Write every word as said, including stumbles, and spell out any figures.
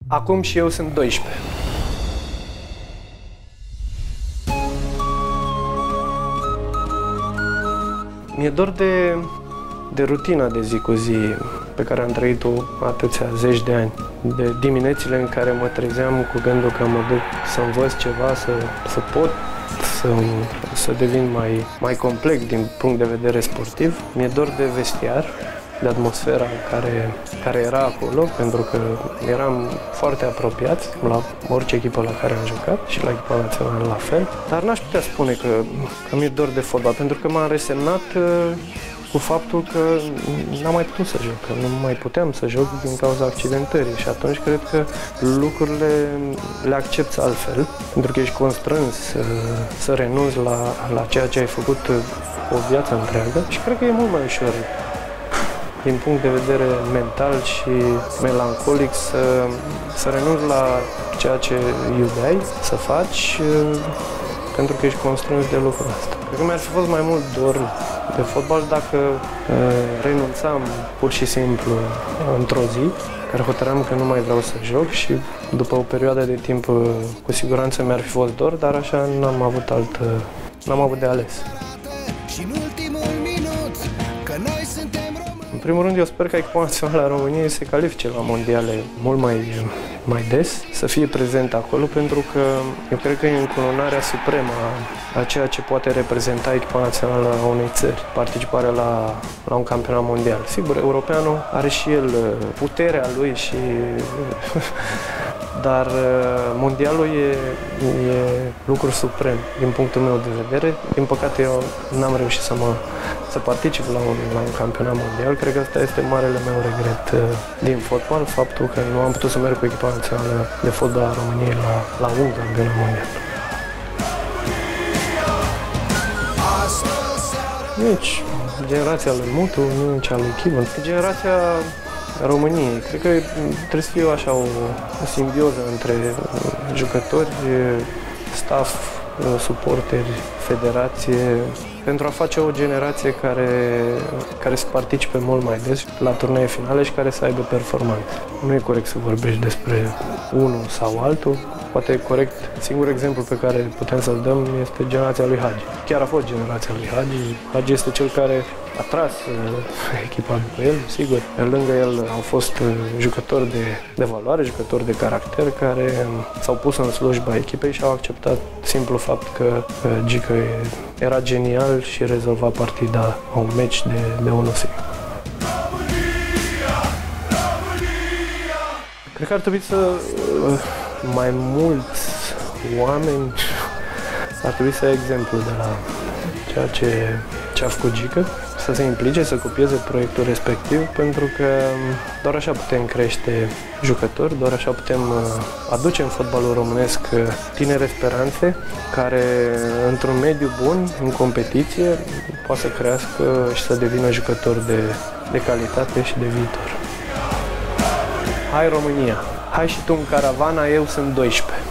Acum și eu sunt doisprezece. Mi-e dor de, de rutina de zi cu zi pe care am trăit-o atâția zeci de ani. De diminețile în care mă trezeam cu gândul că mă duc să învăț ceva, să, să pot să, să devin mai, mai complet din punct de vedere sportiv. Mi-e dor de vestiar, de atmosfera care, care era acolo, pentru că eram foarte apropiați la orice echipă la care am jucat și la echipa națională la fel. Dar n-aș putea spune că, că mi-e dor de fotbal, pentru că m-am resemnat uh, cu faptul că n-am mai putut să joc, că nu mai puteam să joc din cauza accidentării și atunci cred că lucrurile le accepți altfel, pentru că ești constrâns să, să renunți la, la ceea ce ai făcut o viață întreagă și cred că e mult mai ușor din punct de vedere mental și melancolic să, să renunți la ceea ce iubeai să faci pentru că ești constrâns de lucrul ăsta. Cred că mi-ar fi fost mai mult dor de fotbal dacă uh, renunțam pur și simplu într-o zi, care hotăream că nu mai vreau să joc și după o perioadă de timp uh, cu siguranță mi-ar fi fost dor, dar așa n-am avut alt, uh, n-am avut de ales. În primul rând, eu sper că echipa națională a României se califice la mondiale mult mai, mai des, să fie prezent acolo, pentru că eu cred că e încununarea supremă a, a ceea ce poate reprezenta echipa națională a unei țări, participarea la, la un campionat mondial. Sigur, europeanul are și el puterea lui și... Dar mondialul e, e lucru suprem din punctul meu de vedere. Din păcate eu n-am reușit să mă să particip la un, la un campionat mondial. Cred că asta este marele meu regret din fotbal, faptul că nu am putut să merg cu echipa națională de fotbal a României la, la un campionat mondial. Nici generația lui Mutu, nici a lui Chibăn. Generația României. Cred că trebuie să fie așa o, o simbioză între jucători, staff, suporteri, federație, pentru a face o generație care, care să participe mult mai des la turnee finale și care să aibă performanțe. Nu e corect să vorbești despre unul sau altul. Poate e corect, singurul exemplu pe care putem să-l dăm este generația lui Hagi. Chiar a fost generația lui Hagi. Hagi este cel care a tras uh, echipa după el, sigur. Lângă el au fost uh, jucători de, de valoare, jucători de caracter care uh, s-au pus în slujba echipei și au acceptat simplu fapt că uh, Gică era genial și rezolva partida a un meci de, de unul singur. Cred că ar trebui să uh, mai mulți oameni ar trebui să ia exemplu de la ceea ce, ce a făcut Gică, să se implice, să copieze proiectul respectiv, pentru că doar așa putem crește jucători, doar așa putem aduce în fotbalul românesc tinere speranțe care, într-un mediu bun, în competiție, poate să crească și să devină jucători de, de calitate și de viitor. Hai România! Hai și tu în caravana, eu sunt doisprezece.